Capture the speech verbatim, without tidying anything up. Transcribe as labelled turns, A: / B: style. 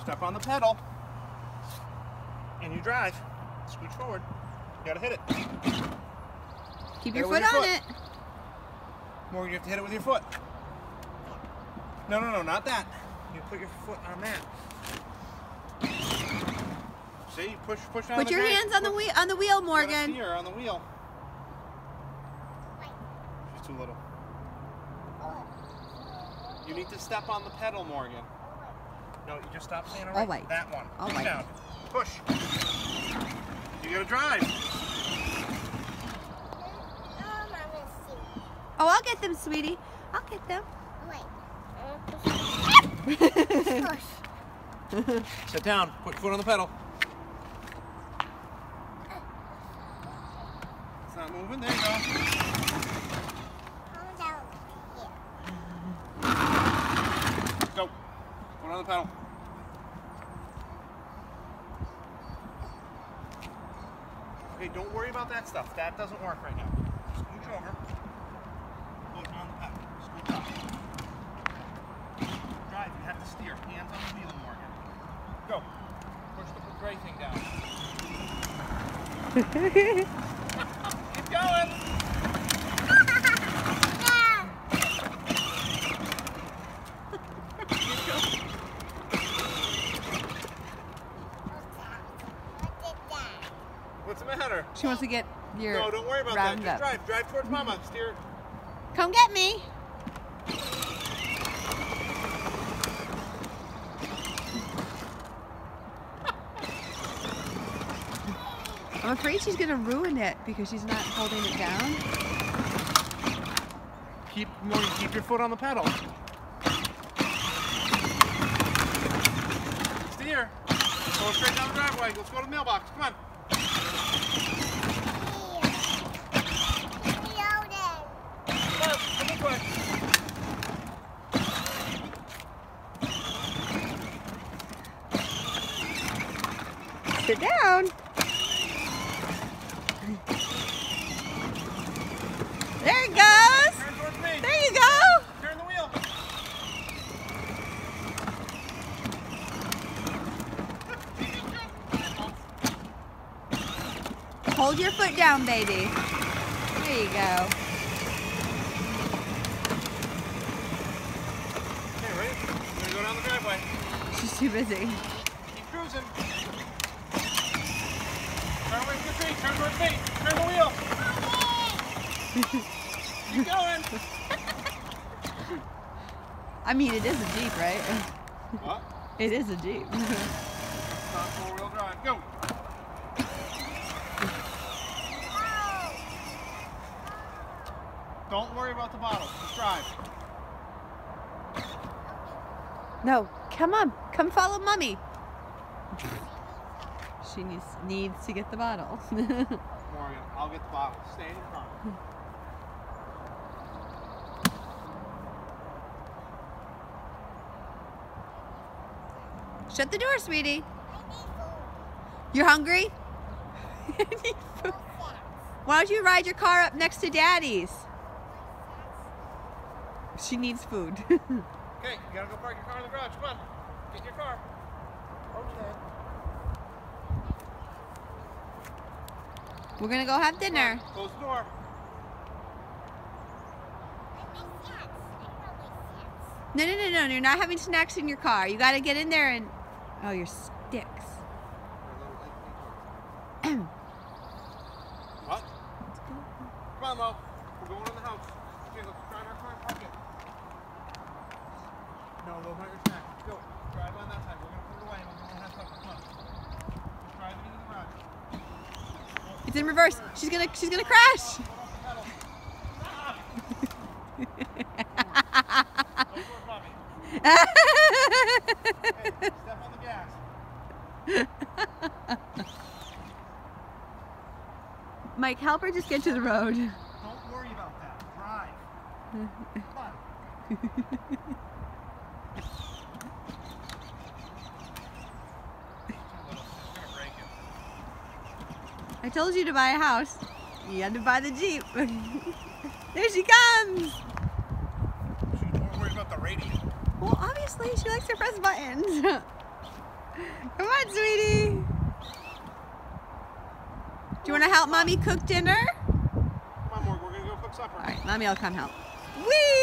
A: step on the pedal, and you drive. Scooch forward. You gotta hit it.
B: Keep
A: Hit
B: your
A: it with
B: foot
A: your
B: on
A: foot.
B: it.
A: Morgan, you have to hit it with your foot. No, no, no, not that. You put your foot on that. See, push, push down.
B: Put
A: the
B: your
A: drag.
B: hands on the
A: Push.
B: wheel, on the wheel,
A: You
B: Morgan.
A: gotta steer on the wheel. She's too little. You need to step on the pedal, Morgan. No, you just stop saying it right.
B: All right.
A: That one.
B: All
A: Push
B: right.
A: down. Push. You gotta drive.
B: Oh, I'll get them, sweetie. I'll get them.
A: Sit down. Put your foot on the pedal. It's not moving. There you go. Go. Foot on the pedal. Okay, don't worry about that stuff. That doesn't work right now. Scooch over. Foot on the pedal. Scooch up. Drive. You have to steer. Hands on the wheel, Morgan. Go. Push the gray thing down. Keep going. What's the matter?
B: She wants to get your
A: No, don't worry about
B: round
A: that. Just
B: up.
A: drive. Drive towards Mama. Steer.
B: Come get me. I'm afraid she's gonna ruin it because she's not holding it down.
A: Keep Morgan, keep your foot on the pedal. Steer. Go straight down the driveway. Let's go to the mailbox. Come on. Come on, come this way.
B: Sit down. There it goes.
A: Turn towards me.
B: There you go.
A: Turn the wheel.
B: Hold your foot down, baby. There you go.
A: Okay, ready? We're gonna go down the driveway.
B: She's too busy.
A: Keep cruising. Turn away from the tree. Turn towards me. Turn the wheel. Keep going.
B: I mean, it is a Jeep, right?
A: What?
B: It is a Jeep.
A: Stop four-wheel drive. Go. Don't worry about the bottle. Just drive.
B: No, come on. Come follow Mommy. She needs needs to get the bottle.
A: Morgan, I'll get the bottle. Stay in your car.
B: Shut the door, sweetie. You're hungry? You need food. Why don't you ride your car up next to Daddy's? She needs food.
A: Okay, you gotta go park your car in the garage. Come on. Get in your car. Okay.
B: We're gonna go have dinner.
A: Close the door.
B: No, no, no, no. You're not having snacks in your car. You gotta get in there and... Oh, your sticks.
A: What? Come on, Mo. We're going in the house. Okay, let's drive our car and park it. No, those aren't your snacks. Go. Drive on that side. We're going to put it away and we're going to have supper. Come on. Just drive it into the garage.
B: It's in reverse. She's gonna, she's gonna crash.
A: Foot off the pedal. Stop! Go towards Mommy. Okay, step on the gas.
B: Mike, help her just get to the road.
A: Don't worry about that. Drive. Come on.
B: I told you to buy a house. You had to buy the Jeep. There she comes.
A: Don't worry about the radio.
B: Well, obviously she likes to press buttons. Come on, sweetie. Do you want to help Mommy cook dinner?
A: Come on, Morgan, we're gonna go cook supper.
B: All right, Mommy will come help. Whee!